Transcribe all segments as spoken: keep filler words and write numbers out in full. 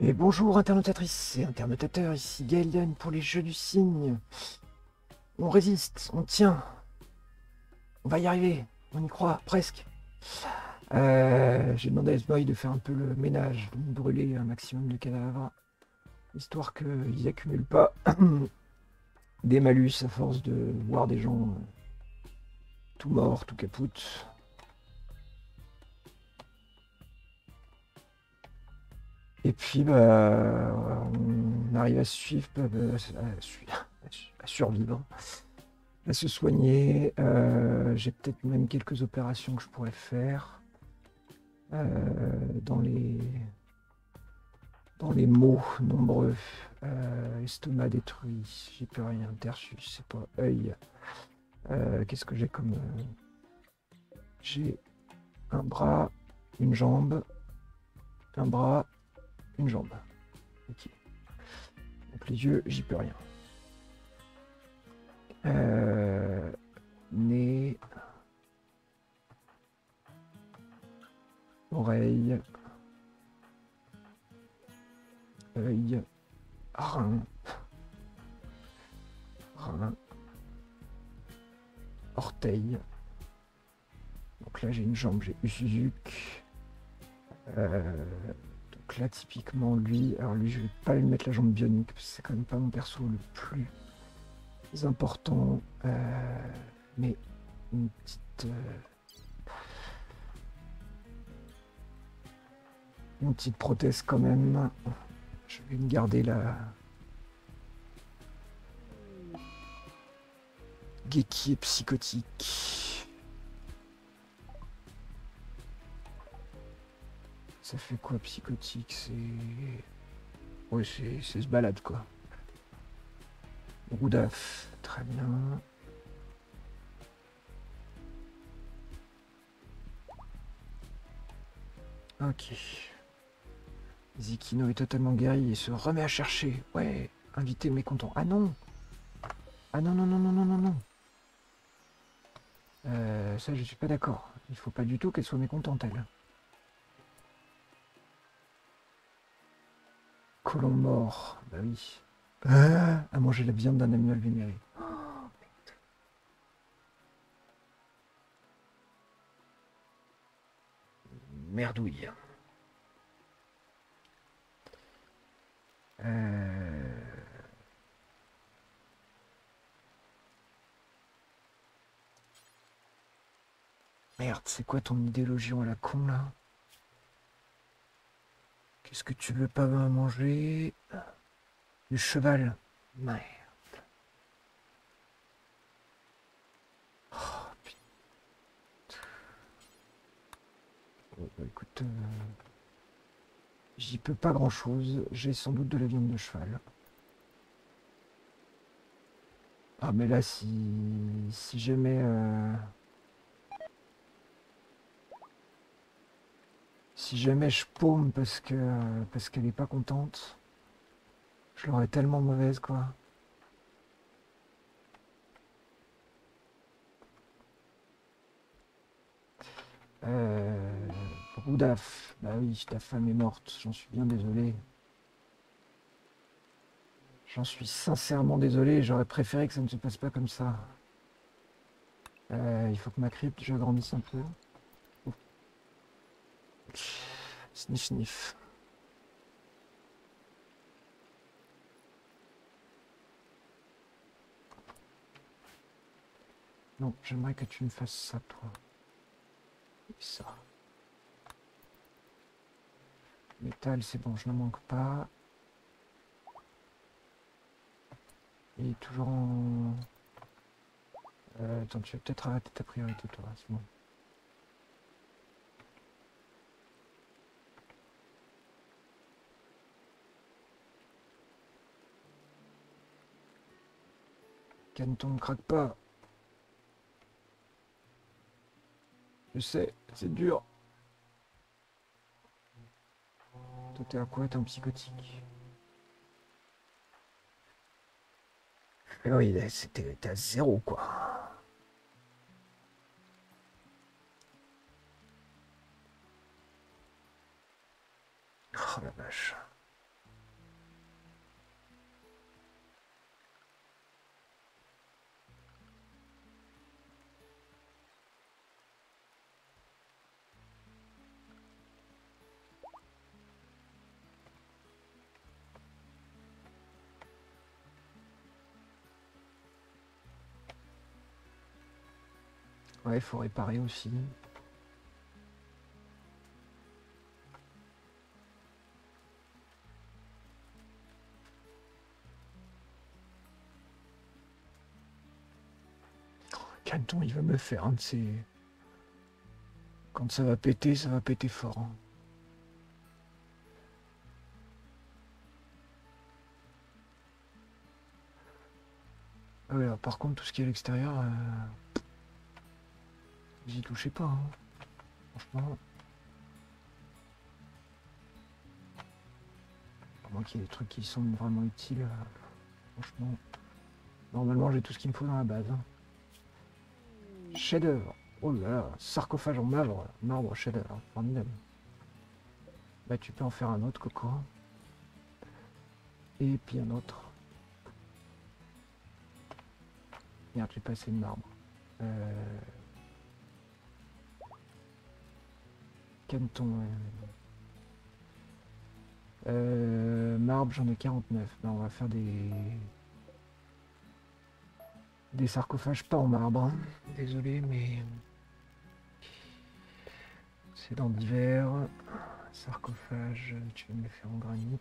Et bonjour internautatrices et internautateurs, ici Gaëlian pour les Jeux du Cygne. On résiste, on tient, on va y arriver, on y croit, presque. Euh, J'ai demandé à S-Boy de faire un peu le ménage, de brûler un maximum de cadavres, histoire qu'ils n'accumulent pas des malus à force de voir des gens euh, tout morts, tout capoutes. Et puis, bah, on arrive à suivre, à, à, à survivre, à se soigner. Euh, J'ai peut-être même quelques opérations que je pourrais faire euh, dans les dans les maux nombreux. Euh, estomac détruit, j'y peux rien. Tertius, c'est pas œil. Euh, Qu'est-ce que j'ai comme euh, j'ai un bras, une jambe, un bras, une jambe. Ok. Donc les yeux, j'y peux rien. Euh, nez, oreille, œil, rein, rein, orteil. Donc là j'ai une jambe, j'ai Usuzuk. Euh, donc là typiquement lui, alors lui je vais pas lui mettre la jambe bionique parce que c'est quand même pas mon perso le plus important. Euh, mais une petite euh, une petite prothèse quand même. Je vais me garder la Geki est psychotique. Ça fait quoi psychotique? C'est... Ouais, c'est se balade quoi. Roudaf, très bien. Ok. Zikino est totalement guéri et se remet à chercher. Ouais, invité mécontent. Ah non! Ah non, non, non, non, non, non, non. Euh, ça, je suis pas d'accord. Il faut pas du tout qu'elle soit mécontente, elle. Colon mort. Bah oui. Ah, à manger la viande d'un animal vénéré. Merdouille. Euh... Merde, c'est quoi ton idéologie à la con, là? Qu'est-ce que tu veux pas manger? Du cheval. Merde. Oh, putain. Bon, bah, écoute, euh, j'y peux pas grand-chose. J'ai sans doute de la viande de cheval. Ah, mais là, si, si jamais... Euh... Si jamais je paume parce que parce qu'elle est pas contente, je l'aurais tellement mauvaise, quoi. Euh... Roudaf, bah oui, ta femme est morte, j'en suis bien désolé. J'en suis sincèrement désolé, j'aurais préféré que ça ne se passe pas comme ça. Euh, il faut que ma crypte, j'agrandisse un peu. Ouf. Sniff, sniff. Non, j'aimerais que tu me fasses ça, toi. Et ça. Métal, c'est bon, je n'en manque pas. Il est toujours en... Euh, attends, tu vas peut-être arrêter ta priorité, toi, c'est bon. Caneton ne craque pas. Je sais, c'est dur. Toi, t'es à quoi? T'es un psychotique? Eh oui, c'était à zéro, quoi. Oh la vache. Ouais, il faut réparer aussi. Canton, il va me faire un de ces... Quand ça va péter, ça va péter fort. Hein. Ah ouais, alors, par contre, tout ce qui est à l'extérieur, euh... j'y touchez pas. Hein. Franchement. À moins qu'il y ait des trucs qui sont vraiment utiles. Euh... Franchement. Normalement, j'ai tout ce qu'il me faut dans la base. Hein. Chef-d'œuvre. Oh là là, sarcophage en marbre. Marbre, chef-d'œuvre. Formidable. Bah, tu peux en faire un autre, Coco. Et puis un autre. Merde, j'ai pas assez de marbre. Euh... Canton. Euh... Euh... Marbre, j'en ai quarante-neuf. Ben, on va faire des... Des sarcophages pas en marbre. Hein. Désolé, mais... C'est dans divers. Sarcophage, tu vas me le faire en granit.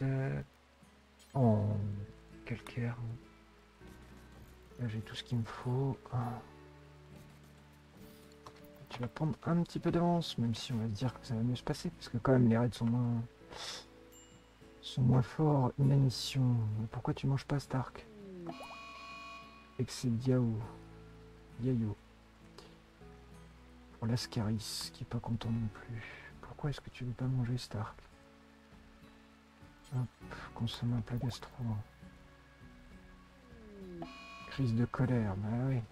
En calcaire. Là, j'ai tout ce qu'il me faut. Tu vas prendre un petit peu d'avance, même si on va se dire que ça va mieux se passer, parce que quand même les raids sont moins sont moins forts. Inanition. Pourquoi tu manges pas Stark? Excès Diao. Yayo. Pour l'Ascaris, qui est pas content non plus. Pourquoi est-ce que tu veux pas manger Stark? Hop, consomme un plat gastro. Crise de colère, bah oui.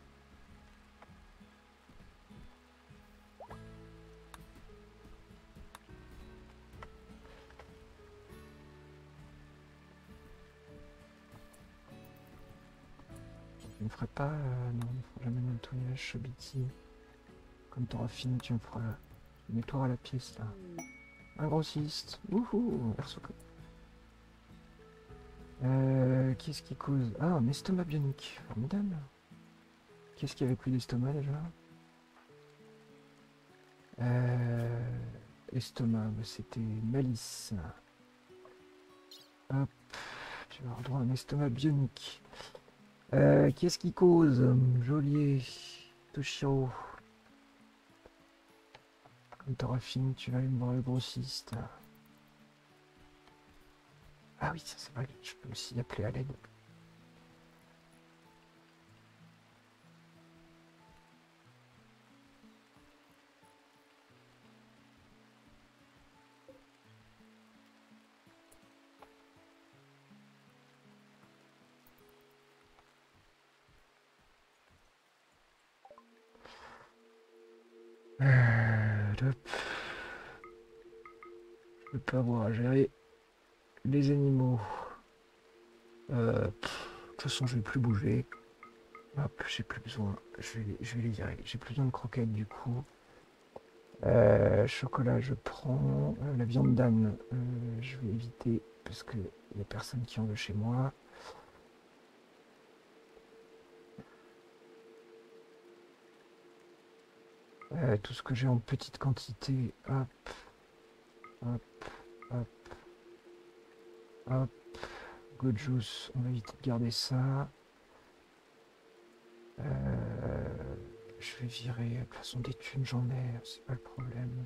Tu me ferais pas... Euh, non, il ne faut jamais le nettoyage, Chobiti. Comme tu auras fini, tu me feras... Tu nettoieras la pièce, là. Un grossiste. Wouhou, perso. Euh, Qu'est-ce qui cause... Ah, un estomac bionique. Formidable. Qu'est-ce qu'il y avait plus d'estomac, déjà? Euh... Estomac, c'était malice. Hop. Tu vas avoir droit à un estomac bionique. Euh, Qu'est-ce qui cause? Joliet. Toshiro. Quand t'auras fini, tu vas aller me voir le grossiste. Ah oui, ça c'est vrai, je peux aussi appeler à l'aide. Euh, hop. Je peux pas avoir à gérer les animaux. Euh, pff, de toute façon, je vais plus bouger. Hop, j'ai plus besoin. Je vais, je vais les virer. J'ai plus besoin de croquettes du coup. Euh, chocolat, je prends. Euh, la viande d'âne, euh, je vais éviter parce que il y a personne qui en veut chez moi. Euh, tout ce que j'ai en petite quantité. Hop, hop, hop, hop. Go juice, on va éviter de garder ça. Euh, je vais virer. De toute façon, des thunes, j'en ai. C'est pas le problème.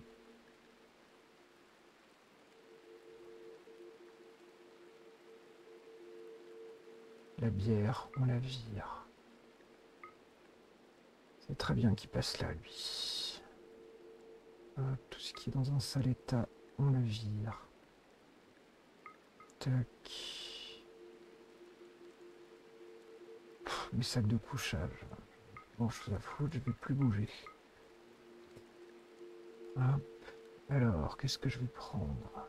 La bière, on la vire. C'est très bien qu'il passe là, lui. Hop, tout ce qui est dans un sale état, on le vire. Tac. Pff, mes sacs de couchage. Bon, chose à foutre, je vais plus bouger. Hop. Alors, qu'est-ce que je vais prendre?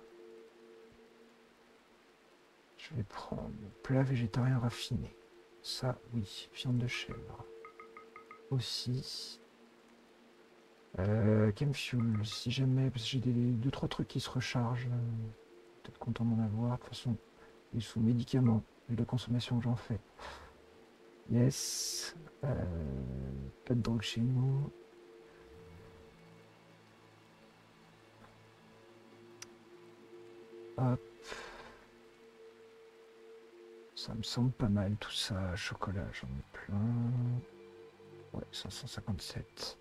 Je vais prendre plat végétarien raffiné. Ça, oui. Viande de chèvre. Aussi. Euh, Chemfuel, si jamais, parce que j'ai des deux trois trucs qui se rechargent. Euh, peut-être content d'en avoir. De toute façon, ils sont médicaments, vu la consommation que j'en fais. Yes. Euh, pas de drogue chez nous. Hop. Ça me semble pas mal tout ça. Chocolat, j'en ai plein. Ouais, cinq cent cinquante-sept.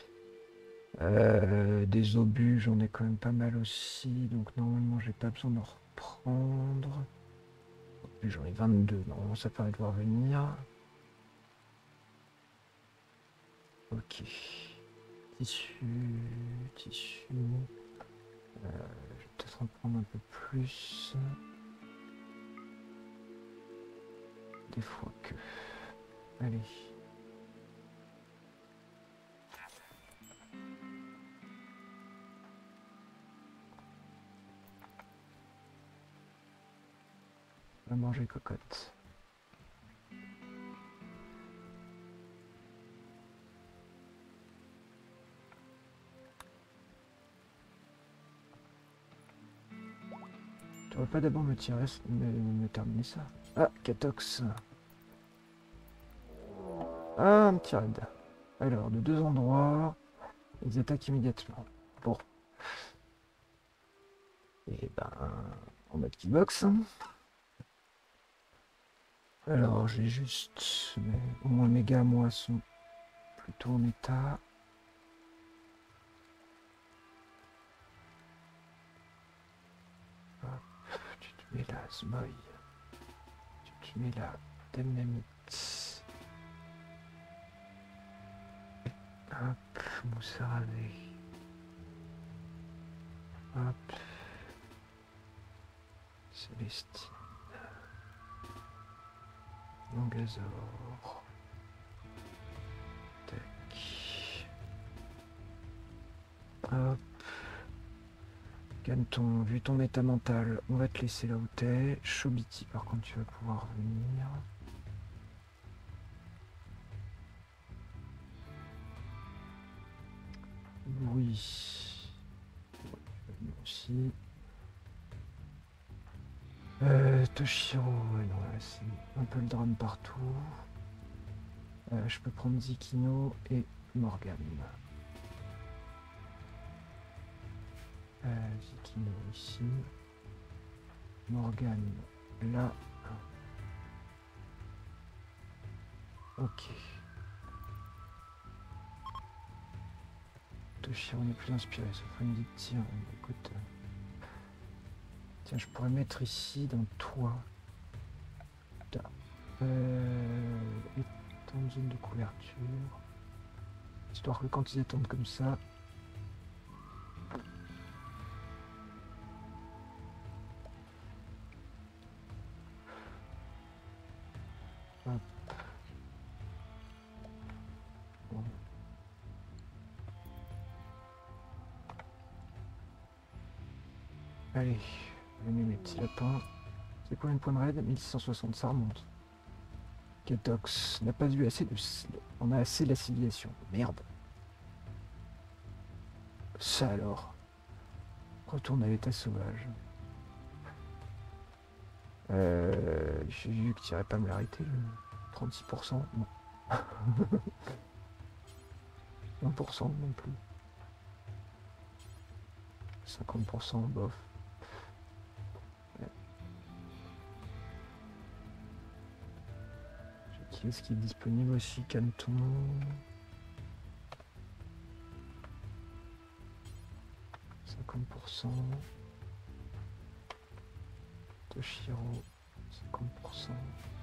Euh, des obus, j'en ai quand même pas mal aussi. Donc normalement, j'ai pas besoin d'en reprendre. J'en ai vingt-deux. Normalement, ça paraît devoir venir. Ok. Tissu, tissu. Euh, je vais peut-être en prendre un peu plus. Des fois que. Allez. On va manger cocotte. Tu vas pas d'abord me tirer, me, me terminer ça. Ah, Catox. Ah, un petit raid. Alors, de deux endroits, ils attaquent immédiatement. Bon. Et ben, en mode kickbox. Alors, j'ai juste... Mais au moins, mes gars, moi, sont plutôt en état. Hop, tu te mets là, Smoy. Tu te mets là, Dynamite. Hop, Moussaravé. Hop. Célestine. Mangazor. Tac. Hop. Canton, vu ton état mental, on va te laisser là où t'es. Chobiti, par contre, tu vas pouvoir venir. Oui. Ouais, aussi. Euh, Toshiro, ouais, non, là, c'est un peu le drame partout. Euh, je peux prendre Zikino et Morgan. Euh, Zikino ici. Morgan là. Ok. Toshiro n'est plus inspiré, ça ferait une dite tiens, écoute. Tiens, je pourrais mettre ici dans toi. Euh, étendre zone de couverture. Histoire que quand ils attendent comme ça. Hop. Bon. Allez, venez mes petits lapins. C'est combien de points de raid? mille six cent soixante, ça remonte. Katox n'a pas eu assez de... On a assez de la civilisation. Merde. Ça alors. Retourne à l'état sauvage. Euh, j'ai vu que tu n'irais pas me l'arrêter. trente-six pour cent. Non. vingt pour cent non plus. cinquante pour cent bof. Qui est-ce qui est disponible aussi? Canton. cinquante pour cent. Toshiro. cinquante pour cent.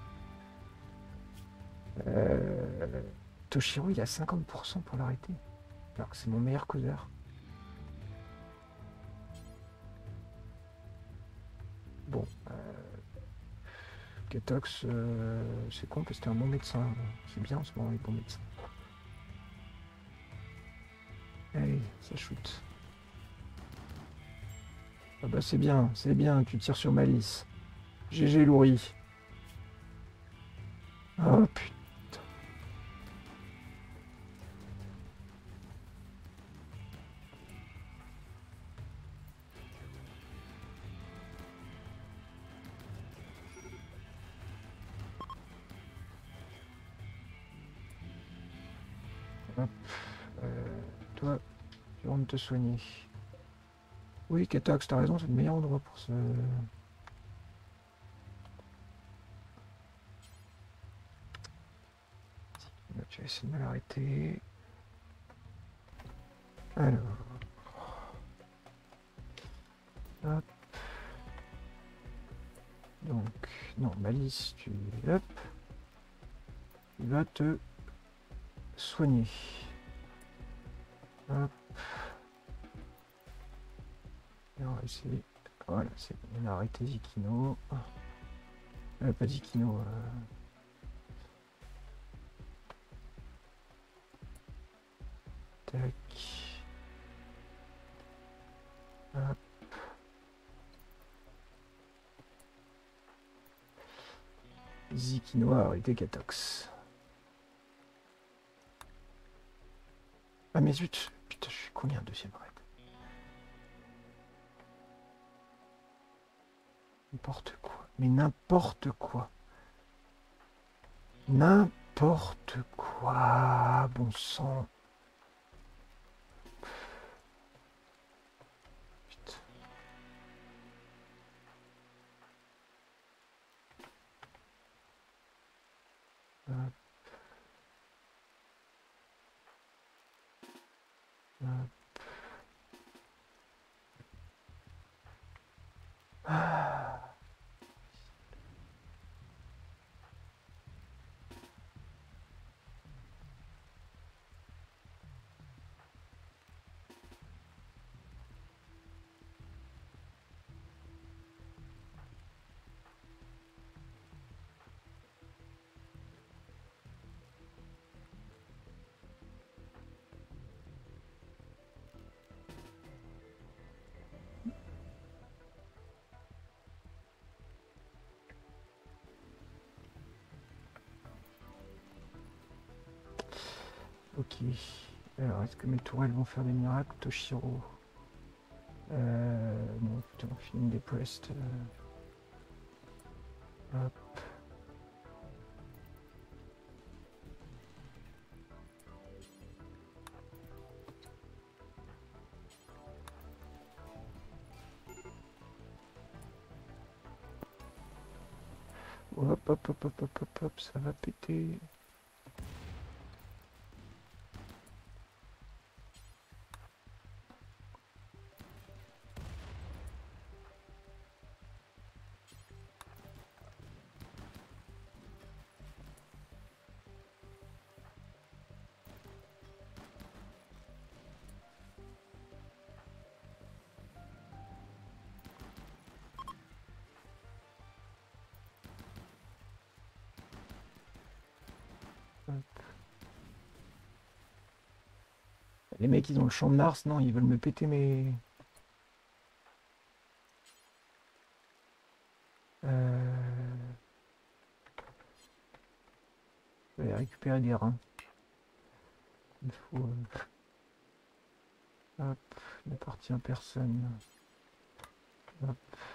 Euh... Toshiro, il a cinquante pour cent pour l'arrêter. Alors que c'est mon meilleur causeur. Bon. Euh... Katox, euh... c'est con parce que c'était un bon médecin. C'est bien en ce moment les bons médecins. Allez, ça shoot. Ah bah c'est bien, c'est bien, tu tires sur Malice. G G Louri. Oh putain. Hop. Euh, toi, tu rentres te soigner. Oui, Katax, t'as raison, c'est le meilleur endroit pour se... Tu vas essayer de me l'arrêter. Alors... Hop. Donc, non, Malice, tu... Hop. Tu vas te soigner. Hop. Et on va essayer... Voilà, c'est bon, on a arrêté Zikino. Euh, pas Zikino, euh... Tac. Hop. Zikino a arrêté Katox. Ah mais zut, putain, je suis combien deuxième raid? N'importe quoi, mais n'importe quoi. N'importe quoi, bon sang. Putain. Hop. Hop. Ah. Ok. Alors, est-ce que mes tourelles vont faire des miracles, Toshiro? Euh... Non, putain, feeling depressed. Euh... Hop. Hop, hop, hop, hop, hop, hop, hop, ça va péter. Les mecs, ils ont le champ de Mars, non, ils veulent me péter mes... Euh... Je vais récupérer des reins. Il faut... Euh... Hop, n'appartient à personne. Hop.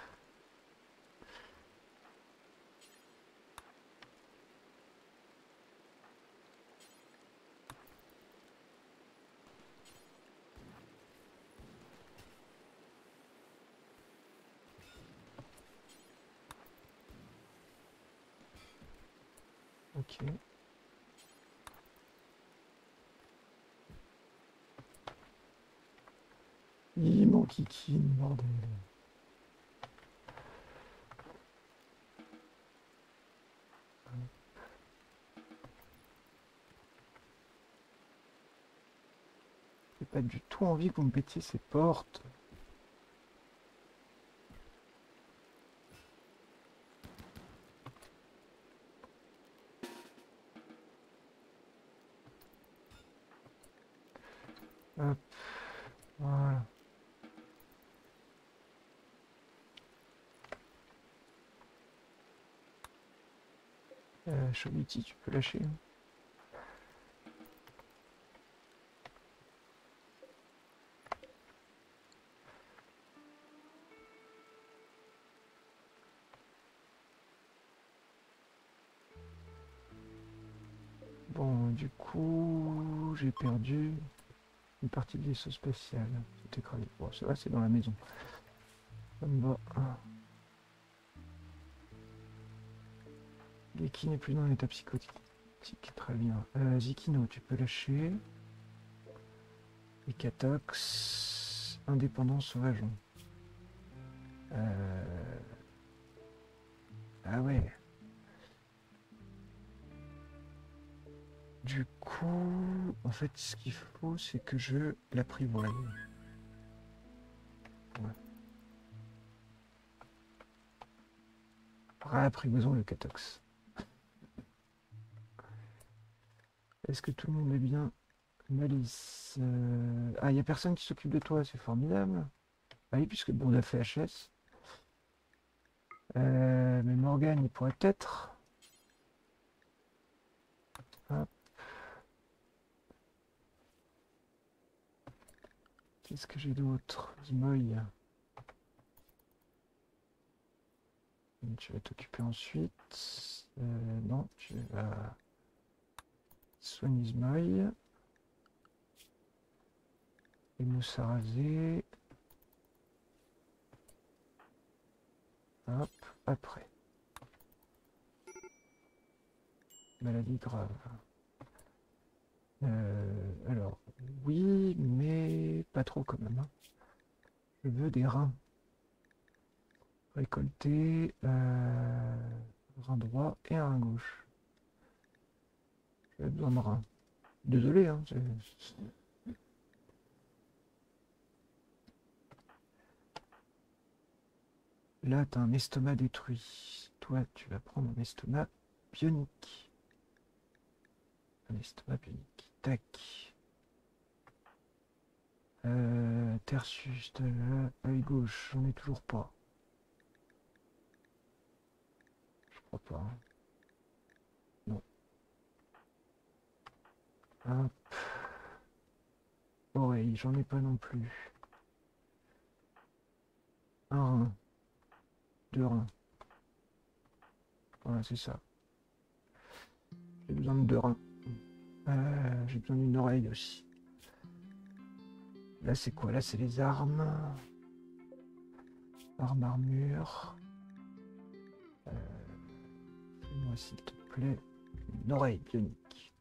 Ok. Il mon kiki, bordel. J'ai pas du tout envie que vous me pétiez ces portes. Hop. Voilà. Euh, Choviti, tu peux lâcher. Bon, du coup, j'ai perdu une partie de vaisseau spatial. Tout écrasé. Bon, ça va, c'est dans la maison. Ça me va. Geki n'est plus dans l'état psychotique. Très bien. Euh, Zikino, tu peux lâcher. Ikatox. Indépendant sauvageon. Euh... Ah ouais. Du coup, en fait, ce qu'il faut, c'est que je l'apprivoise. Ouais. Réapprivoisons le Catox. Est-ce que tout le monde est bien? Malice. Euh... Ah, il n'y a personne qui s'occupe de toi, c'est formidable. Ah oui, puisque Bourde a fait H S. Euh, mais Morgane, il pourrait être. Hop. Qu'est-ce que j'ai d'autre? Zmoy. Tu vas t'occuper ensuite. Euh, non, tu vas soigner Zmoy. Et Moussarasé. Hop, après. Maladie grave. Euh, alors, oui, mais pas trop quand même. Hein. Je veux des reins. Récolter euh, un rein droit et un rein gauche. J'ai besoin de reins. Désolé, hein. Là, t'as un estomac détruit. Toi, tu vas prendre un estomac bionique. Un estomac bionique. Tac. Euh, Tertius, œil gauche, j'en ai toujours pas. Je crois pas. Hein. Non. Hop. Oreille, j'en ai pas non plus. Un rein. Deux reins. Voilà, c'est ça. J'ai besoin de deux reins. Euh, j'ai besoin d'une oreille aussi. Là, c'est quoi? Là, c'est les armes. Arme, armure. Euh, Fais-moi, s'il te plaît, une oreille bionique.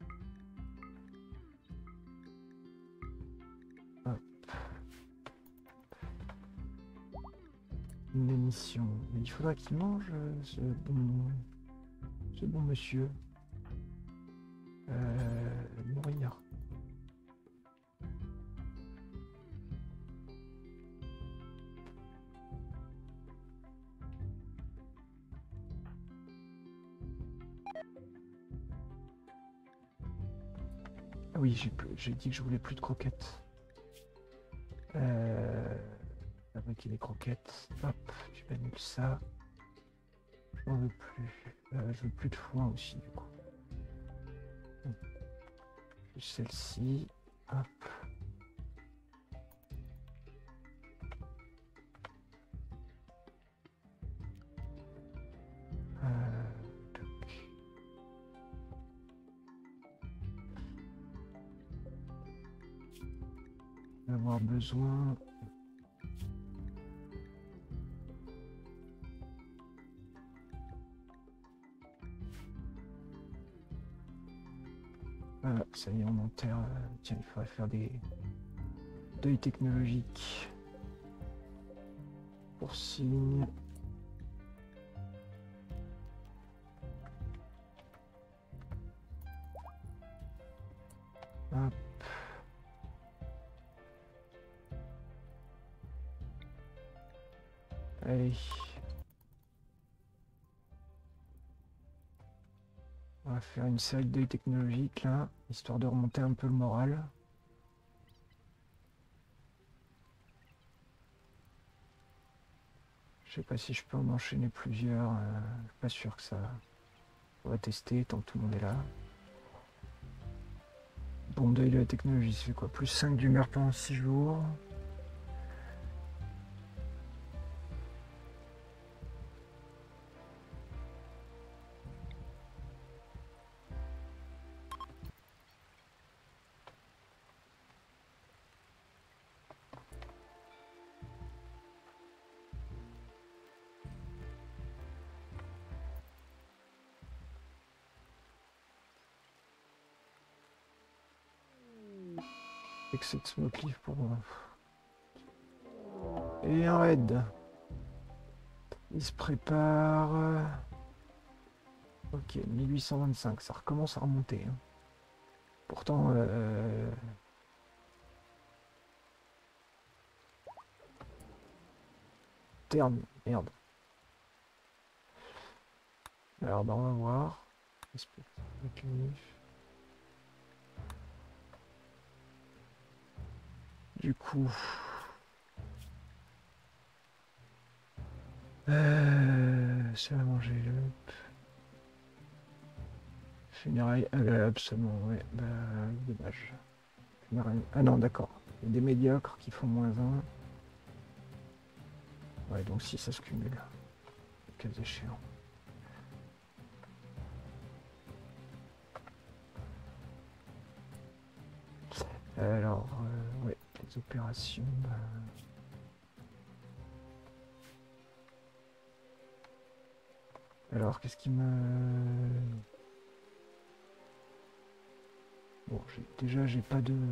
Hop. Une émission. Mais il faudra qu'il mange ce bon, ce bon monsieur. Euh, mourir. Ah oui, j'ai dit que je voulais plus de croquettes. Euh, fabriquer des croquettes. Hop, tu annules ça. Je n'en veux plus. Euh, je veux plus de foin aussi du coup. Celle-ci. Hop. Euh, on va avoir besoin. Ah, ça y est, on enterre. Tiens, il faudrait faire des deuils technologiques. Pour signe. Hop. Allez. On va faire une série de deuils technologiques là, histoire de remonter un peu le moral. Je sais pas si je peux en enchaîner plusieurs. Euh, je suis pas sûr que ça. On va tester tant que tout le monde est là. Bon deuil de la technologie, ça fait quoi? Plus cinq d'humeur pendant six jours. Excès de smoke leaf pour moi. Et un raid. Il se prépare. Ok, mille huit cent vingt-cinq, ça recommence à remonter. Hein. Pourtant, euh... terme, merde. Alors, bah, on va voir. Du coup... Euh... C'est à manger le... Funérailles agréable seulement, ouais, bah, dommage. Funérailles... Ah non, d'accord. Il y a des médiocres qui font moins un. Ouais, donc si ça se cumule. Cas échéant. Alors, euh, ouais, les opérations... Bah... Alors, qu'est-ce qui me... Bon, déjà, j'ai pas de...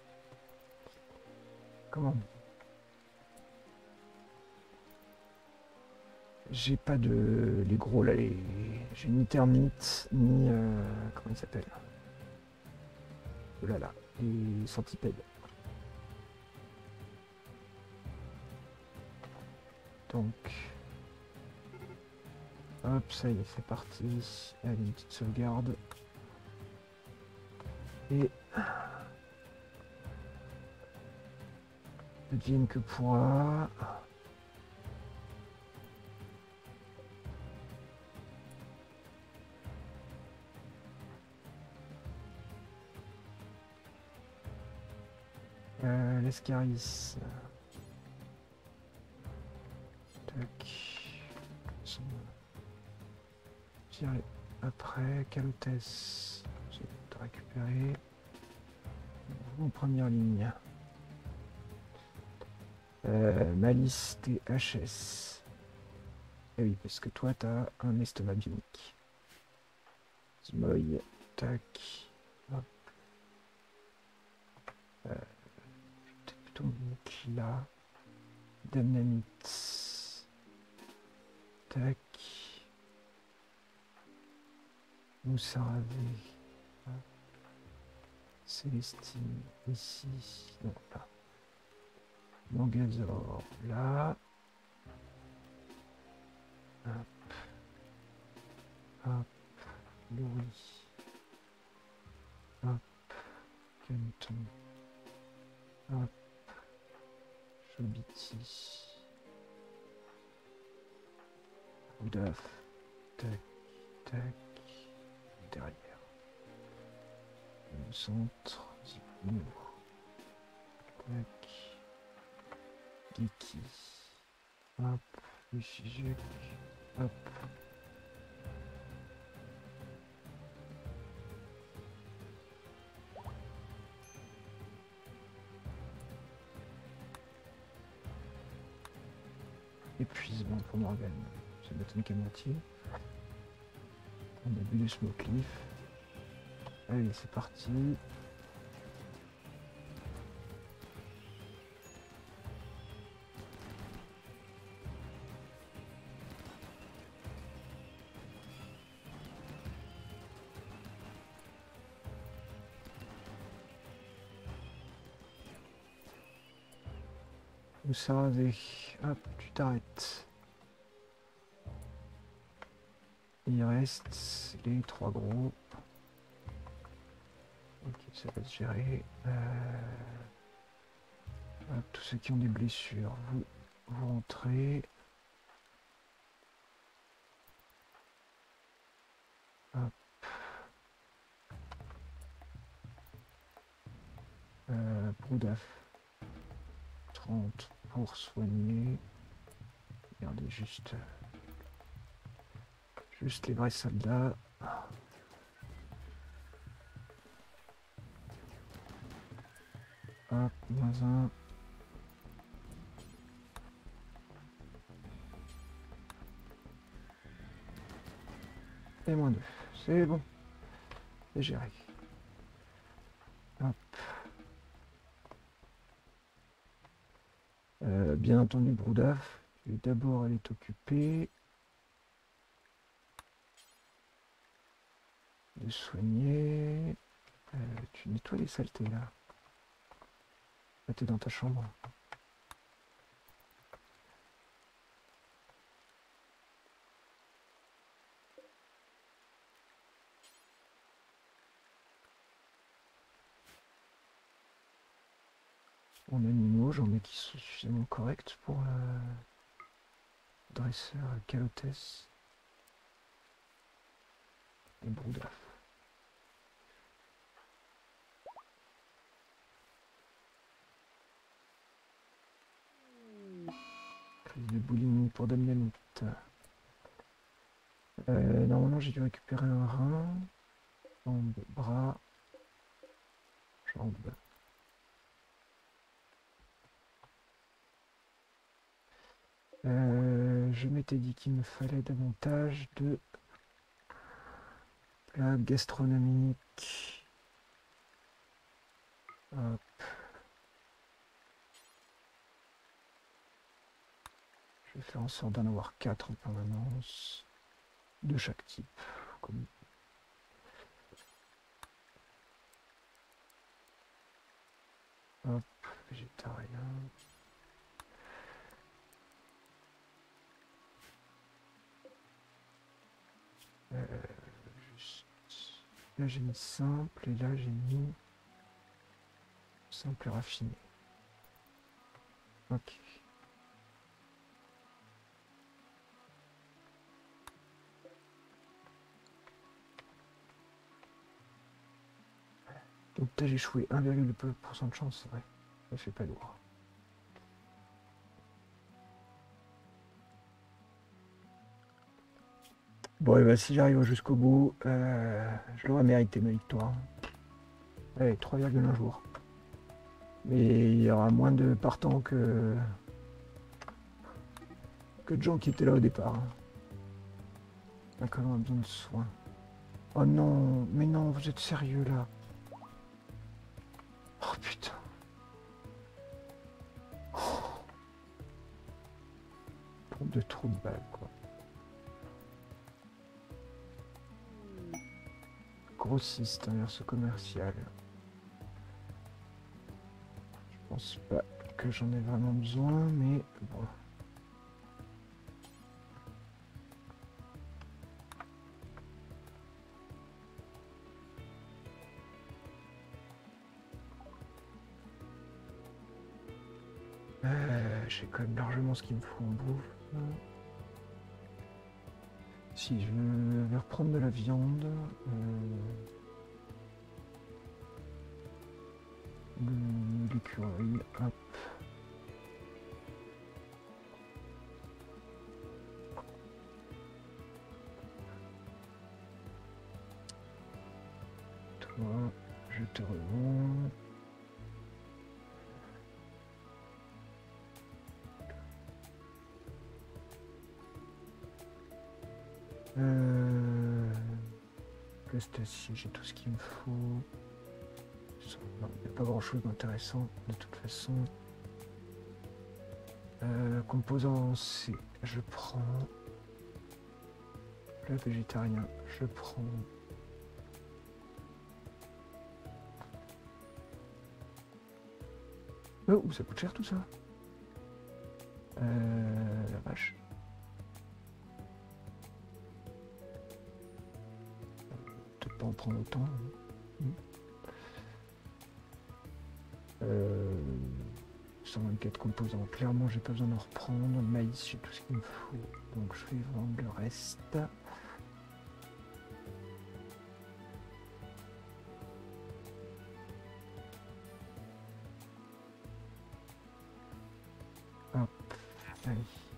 Comment? J'ai pas de... Les gros, là, les... J'ai ni termites, ni... Euh... Comment il s'appelle? Oh là là, les centipèdes. Donc... Hop, ça y est, c'est parti. Allez, une petite sauvegarde. Et... Devienne que pourra... Euh, L'escaris. Tac. Tirer après. Calotès. J'ai tout récupéré. En première ligne. Euh, Malice T H S. Eh oui, parce que toi, t'as un estomac bionique. Zmoy. Tac. Hop. Euh, plutôt là. Damnamite. Tac. Moussaravé. Célestine. Ici. Non, là. Mangazor. Là. Hop. Hop. Louis. Hop. Canton. Hop. Chobiti. Oudaf. Tac. Tac. Derrière. Le centre. Zipnou. Tac. Geeky. Hop. Lucijuc. Hop. Épuisement pour Morgane. Ça m'étonne qu'à moitié. On a bu du smoke leaf. Allez, c'est parti. Où ça avec... Hop, tu t'arrêtes. Il reste les trois gros. Ok, ça va se gérer. Euh... Hop, tous ceux qui ont des blessures, vous, vous rentrez. Hop. Euh, Broudaf. trente pour soigner. Regardez juste... Juste les vrais soldats. Hop, moins un. Et moins deux. C'est bon. C'est géré. Hop. Euh, bien entendu, Broudaf, je vais d'abord aller t'occuper de soigner. Euh, tu nettoies les saletés là. Là, t'es dans ta chambre. En animaux, j'en ai qui sont suffisamment corrects pour euh, dresseur, calotès et Broudaf. Crise de boulimie pour Damianite. Euh, normalement, j'ai dû récupérer un rein, jambe, bras, jambe. Euh, je m'étais dit qu'il me fallait davantage de plats gastronomiques. Hop. Je vais faire en sorte d'en avoir quatre en permanence, de chaque type. Comme... Hop, végétarien. Euh, juste... Là j'ai mis simple et là j'ai mis simple et raffiné. Ok. Donc t'as échoué un virgule deux pour cent de chance, ouais. Ça fait pas lourd. Bon, et bah, si j'arrive jusqu'au bout, euh, je l'aurais mérité ma victoire. Allez, trois virgule un jours. Mais il y aura moins de partants que, que de gens qui étaient là au départ. Un colon a besoin de soins. Oh non, mais non, vous êtes sérieux là? Oh putain. Oh. Pompe de trou de balle, quoi. Grossiste, inverse commercial. Je pense pas que j'en ai vraiment besoin, mais bon. Euh, j'ai quand même largement ce qu'il me faut en bouffe. Si je vais reprendre de la viande, euh, l'écureuil, hop. Toi, je te revends. Euh... Plastacie, j'ai tout ce qu'il me faut. Il n'y a pas grand chose d'intéressant de toute façon. Euh, composant C, je prends. Le végétarien, je prends. Oh, ça coûte cher tout ça. Euh, la vache. Peut-être pas en prendre autant. Hein. Euh, cent vingt-quatre composants. Clairement, j'ai pas besoin d'en reprendre. Le maïs, j'ai tout ce qu'il me faut. Donc, je vais vendre le reste. Hop. Allez.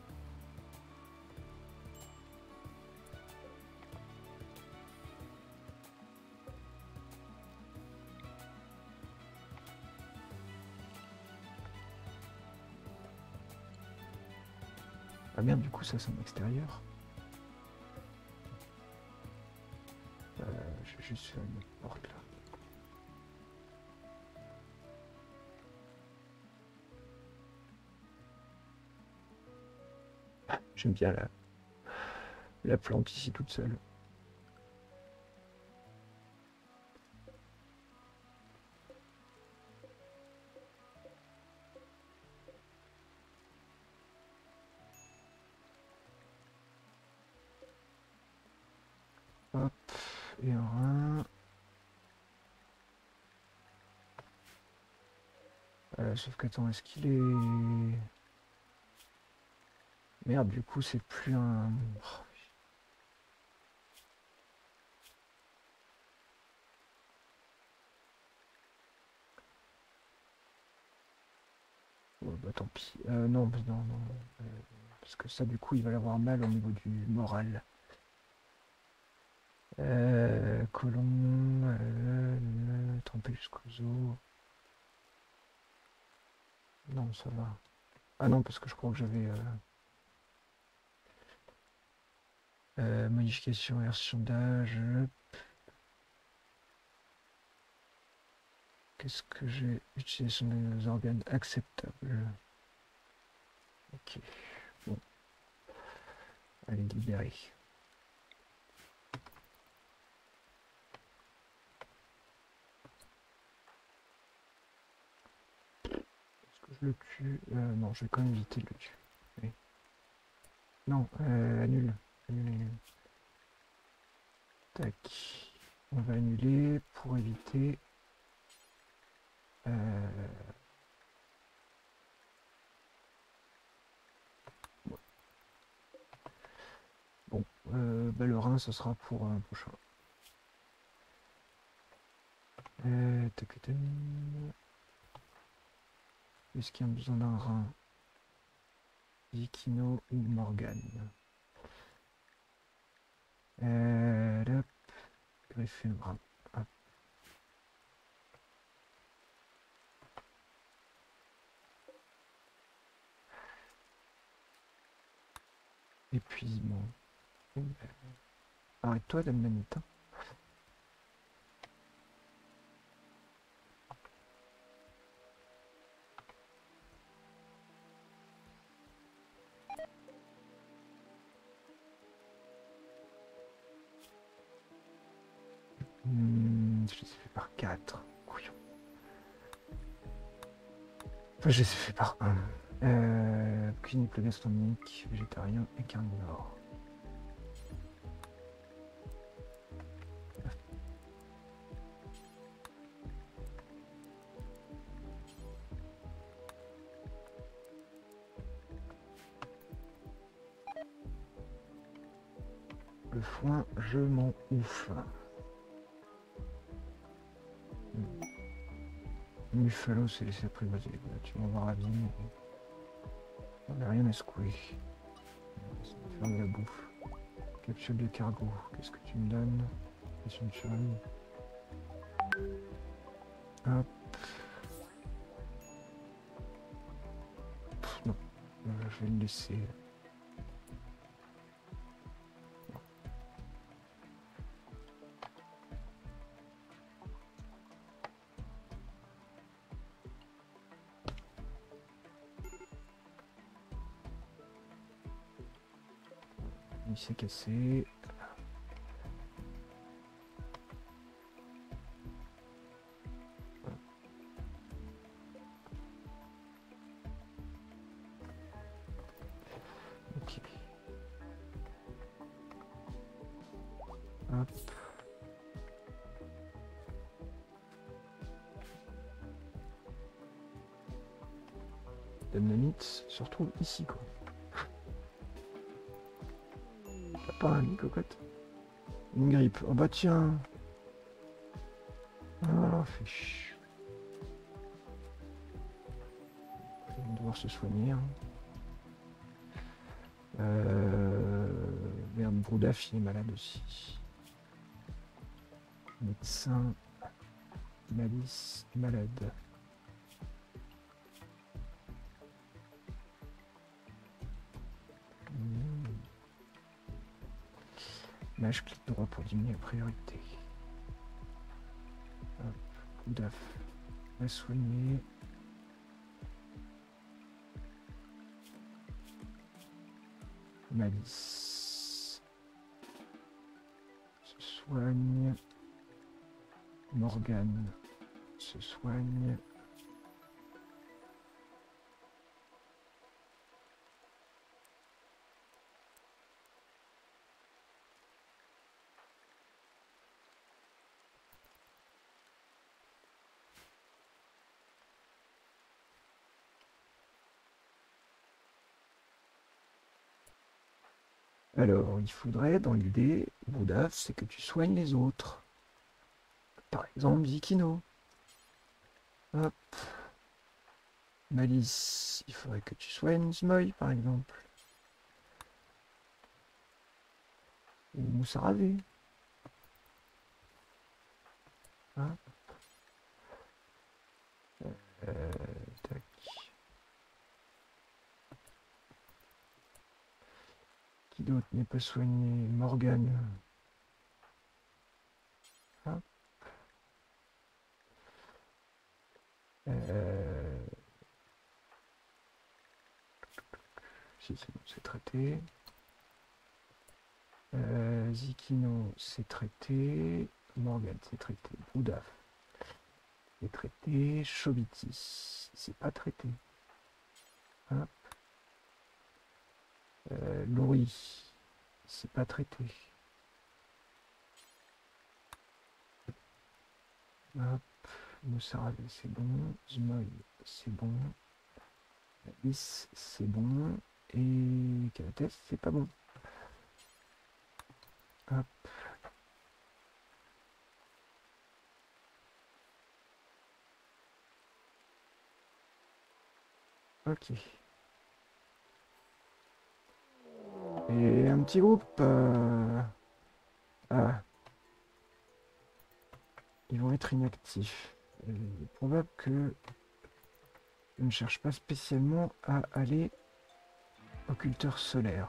Ah merde, du coup, ça c'est en extérieur. Euh, je vais juste faire une autre porte là. J'aime bien la, la plante ici toute seule. Hop, et un rein. Euh, sauf qu'attends, est-ce qu'il est... Merde, du coup, c'est plus un... Oh, bah tant pis. Euh, non, non, non. Euh, parce que ça, du coup, il va avoir mal au niveau du moral. Euh, colon, euh, euh, trempé jusqu'aux os. Non, ça va. Ah non, parce que je crois que j'avais... Euh, euh, modification version d'âge. Qu'est-ce que j'ai utilisé des organes acceptables. Ok. Bon. Allez, libérer. Est-ce que je le tue euh, Non, je vais quand même éviter de le tuer. Oui. Non, euh, annule. Annule, annule. Tac. On va annuler pour éviter... Euh... Ouais. Bon, euh, bah, le rein, ce sera pour un prochain. Euh, tac, tac. Est-ce qu'il y a besoin d'un rein? Vikino ou Morgane? Euh, hop. Greffer le bras. Hop. Épuisement. Arrête-toi, dame Manita. Hmm, je les ai fait par quatre. Couillon. Enfin, je les ai fait par un. Euh, cuisine gastronomique, végétarien et carnivore. Le foin, je m'en ouf. Buffalo, c'est laissé apprivoiser. Tu m'en vas ravi, mais on n'a rien à secouer. Ça va faire de la bouffe. Capsule de cargo, qu'est-ce que tu me donnes? Question de survie. Hop. Pff, non, euh, je vais le laisser. Il s'est cassé. Ok. Hop. Dynamite se retrouve ici, quoi. T'as pas un lit, cocotte? Une grippe. Oh bah tiens. Ah, fait chier. Il va devoir se soigner. Hein. Euh... Merde, Broudaf, il est malade aussi. Médecin. Malice, malade. Mmh. Mage, clic droit pour diminuer la priorité. Hop, Broudaf. Va soigner. Malice se soigne. Morgane se soigne. Alors, il faudrait, dans l'idée, Bouddha, c'est que tu soignes les autres. Par exemple, Zikino. Hop. Malice, il faudrait que tu soignes Zmoy, par exemple. Ou Moussaravé. Hop. Euh, tac. Qui d'autre n'est pas soigné? Morgane. Hop. Euh... Si c'est bon, c'est traité. Euh, Zikino, c'est traité. Morgane, c'est traité. Bouddha, c'est traité. Chobiti, c'est pas traité. Hop. Euh, Lori, c'est pas traité. Hop. Moussaravé, c'est bon. Zmoy, c'est bon. Alice, c'est bon. Et Kalates, c'est pas bon. Hop. Ok. Et un petit groupe. Euh... Ah. Ils vont être inactifs. Il est probable que je ne cherche pas spécialement à aller au culteur solaire.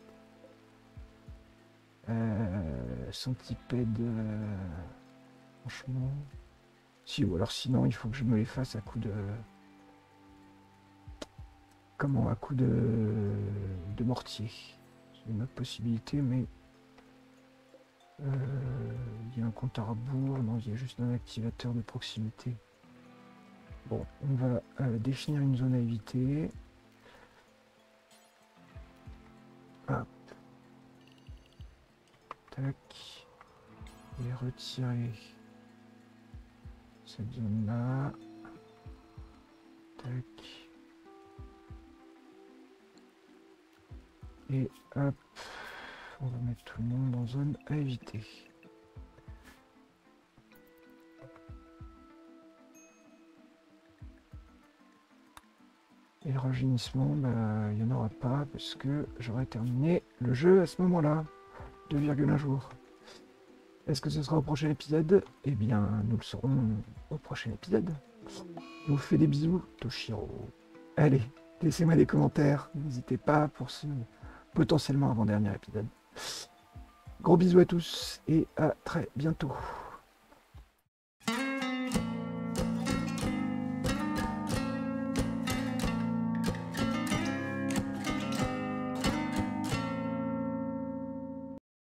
Euh, centipède. Euh... Franchement. Si, ou alors sinon, il faut que je me les fasse à coup de. Comment? À coup de. de mortier. C'est une autre possibilité, mais. Il euh, y a un compte à rebours, non, il y a juste un activateur de proximité. Bon, on va euh, définir une zone à éviter. Hop. Tac. Et retirer cette zone-là. Tac. Et hop. On va mettre tout le monde en zone à éviter. Et le rajeunissement, bah, il n'y en aura pas parce que j'aurai terminé le jeu à ce moment-là. deux virgule un jours. Est-ce que ce sera au prochain épisode? Eh bien, nous le saurons au prochain épisode. Je vous fais des bisous, Toshiro. Allez, laissez-moi des commentaires. N'hésitez pas pour ce potentiellement avant-dernier épisode. Gros bisous à tous et à très bientôt.